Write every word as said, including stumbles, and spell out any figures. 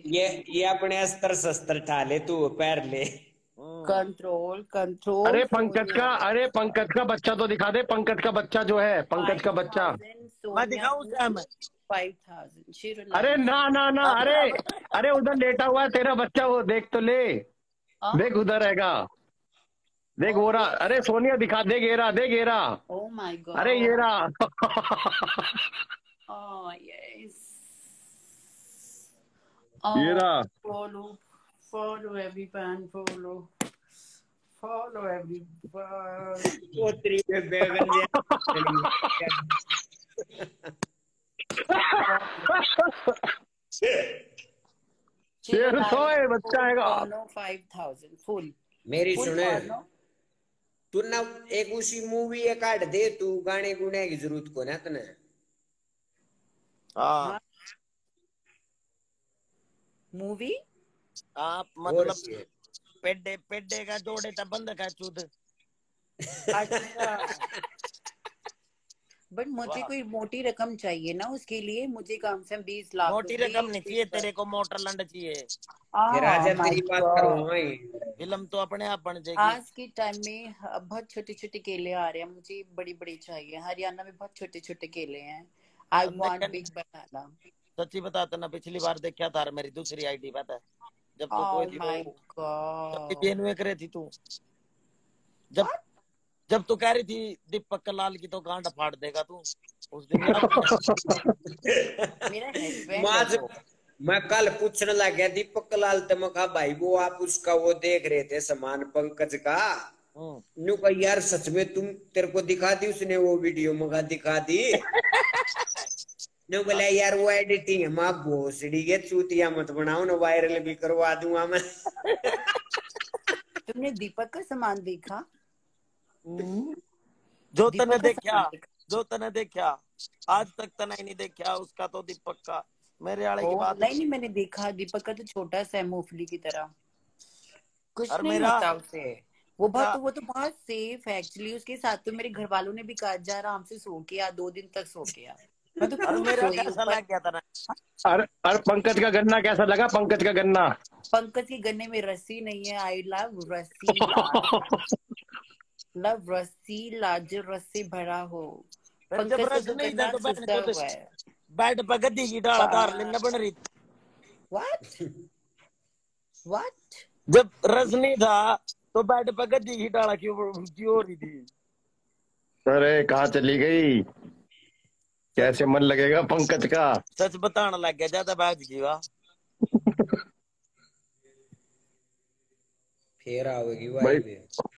ये ये अपने अस्त्र शस्त्र ठाले तू पैर ले। Control control. अरे पंकज का, अरे पंकज का बच्चा तो दिखा दे, पंकज का बच्चा जो है, पंकज का बच्चा। मैं दिखाऊं क्या मैं? Five thousand. अरे ना ना ना, अरे अरे उधर लेटा हुआ है तेरा बच्चा, वो देख तो ले, देख उधर रहेगा, देख वो रहा। अरे सोनिया दिखा, दे घेरा, दे घेरा। Oh my god. अरे ये रहा। Oh yes. ये रहा। Follow follow everyone, follow follow everyone. पोतरी पे बैगन दिया। शेर सौ है बच्चा आएगा। Five thousand full. मेरी सुने, तू ना एक उसी मूवी ये काट दे, तू गाने गुने की जरूरत को ना तने। हाँ मूवी आप मतलब पेड्डे पेड्डे का जोड़े था बंद का चूत। अच्छा बट मुझे कोई मोटी रकम चाहिए ना उसके लिए, मुझे कम से कम बीस लाख। मोटी रकम नहीं चाहिए तेरे को, मोटर लंड चाहिए। राजा तेरी बात करो। फिल्म तो अपने आप बन जाएगी। आज के टाइम में बहुत छोटे छोटे केले आ रहे हैं, मुझे बड़ी बड़ी चाहिए। हरियाणा में बहुत छोटे छोटे केले हैं। I want big banana. सच्ची बताता ना, पिछली बार देखा था मेरी दूसरी आईडी पता है, जब तो oh कोई थी वो करे थी तू, जब जब तू कह रही थी दीपक लाल की तो गांड फाड़ देगा तू उस दिन। मेरा हस्बैंड मैं कल पूछने लग गया दीपक लाल तम का भाई, वो आप उसका वो देख रहे थे सामान पंकज का। न्यू का यार सच में तुम, तेरे को दिखा दी उसने वो वीडियो, मगा दिखा दी। न्यू बोला यार वो एडिटिंग है, माँ भोसड़ी के चूतिया मत बनाओ ना, वायरल भी करवा दूंगा मैं। तुमने दीपक का सामान देखा? जो तने देखा, जो तने देखा आज तक तना ही नहीं देखा उसका तो दीपक का। मेरे वाले की बात नहीं नहीं मैंने देखा, दीपक का तो छोटा सा है मूंगफली की तरह, कुछ नहीं मेरा, होता उसे। वो बहुत वो तो बहुत सेफ है एक्चुअली। उसके साथ तो मेरे घर वालों ने भी कहा जा आराम से सो के आ, दो दिन तक सो के आ। मैं तो और मेरा कैसा लग गया था ना। अरे अरे पंकज का गन्ना कैसा लगा? पंकज का गन्ना, पंकज के गन्ने में रस्सी नहीं है। आई लव रस्सी, लव रस्सी लाज रस्सी भरा हो। पंकज का जो गन्ना सुसा हुआ है। बैठ पर गद्दी की डाला तार लेना बन रही। What what? जब रस नहीं था तो बैठ पर गद्दी की डाला क्यों क्यों हो रही थी? अरे कहाँ चली गई? कैसे मन लगेगा पंकज का? सच बताने लग गया, ज्यादा बात की वाह। फिर आओगी भाई।